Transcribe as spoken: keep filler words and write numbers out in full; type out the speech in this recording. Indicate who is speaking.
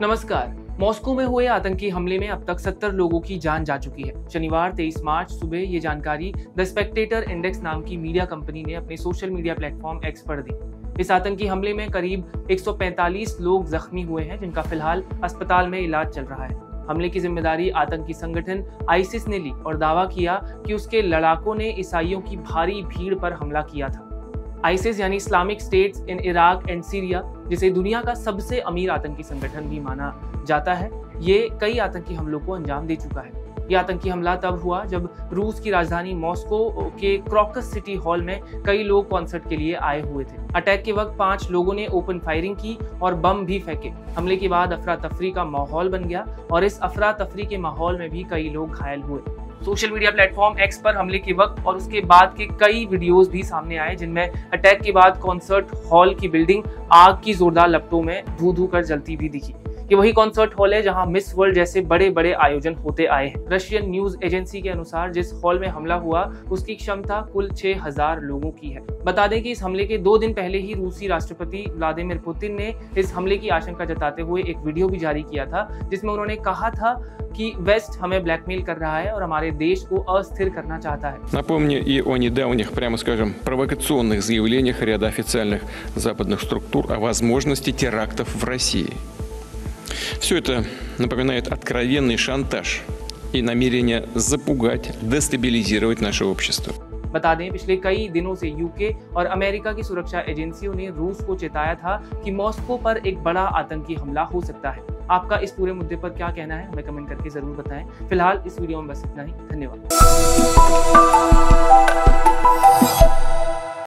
Speaker 1: नमस्कार। मॉस्को में हुए आतंकी हमले में अब तक सत्तर लोगों की जान जा चुकी है। शनिवार तेईस मार्च सुबह ये जानकारी द स्पेक्टेटर इंडेक्स नाम की मीडिया कंपनी ने अपने सोशल मीडिया प्लेटफॉर्म एक्स पर दी। इस आतंकी हमले में करीब एक सौ पैंतालीस लोग जख्मी हुए हैं, जिनका फिलहाल अस्पताल में इलाज चल रहा है। हमले की जिम्मेदारी आतंकी संगठन आईसिस ने ली और दावा किया कि उसके लड़ाकों ने ईसाइयों की भारी भीड़ पर हमला किया था। आईसिस यानी Islamic states in Iraq and Syria, जिसे दुनिया का सबसे अमीर आतंकी संगठन भी माना जाता है, ये कई आतंकी हमलों को अंजाम दे चुका है। ये आतंकी हमला तब हुआ जब रूस की राजधानी मॉस्को के क्रॉकस सिटी हॉल में कई लोग कॉन्सर्ट के लिए आए हुए थे। अटैक के वक्त पांच लोगों ने ओपन फायरिंग की और बम भी फेंके। हमले के बाद अफरा तफरी का माहौल बन गया और इस अफरा तफरी के माहौल में भी कई लोग घायल हुए। सोशल मीडिया प्लेटफॉर्म एक्स पर हमले के वक्त और उसके बाद के कई वीडियोस भी सामने आए, जिनमें अटैक के बाद कॉन्सर्ट हॉल की बिल्डिंग आग की जोरदार लपटों में धू धू कर जलती भी दिखी। ये वही कॉन्सर्ट हॉल है जहां मिस वर्ल्ड जैसे बड़े बड़े आयोजन होते आए हैं। रशियन न्यूज एजेंसी के अनुसार जिस हॉल में हमला हुआ उसकी क्षमता कुल छह हज़ार लोगों की है। बता दें कि इस हमले के दो दिन पहले ही रूसी राष्ट्रपति व्लादिमीर पुतिन ने इस हमले की आशंका जताते हुए एक वीडियो भी जारी किया था, जिसमें उन्होंने कहा था कि वेस्ट हमें ब्लैकमेल कर रहा है और हमारे देश को अस्थिर करना चाहता है।
Speaker 2: Напомню и о недавних, прямо скажем, провокационных заявлениях ряда официальных западных структур о возможности терактов в России. Все это напоминает откровенный шантаж и намерение запугать, дестабилизировать наше общество.
Speaker 1: बता दें, पिछले कई दिनों से यूके और अमेरिका की सुरक्षा एजेंसियों ने रूस को चेताया था कि मॉस्को पर एक बड़ा आतंकी हमला हो सकता है। आपका इस पूरे मुद्दे पर क्या कहना है, हमें कमेंट करके जरूर बताएं। फिलहाल इस वीडियो में बस इतना ही। धन्यवाद।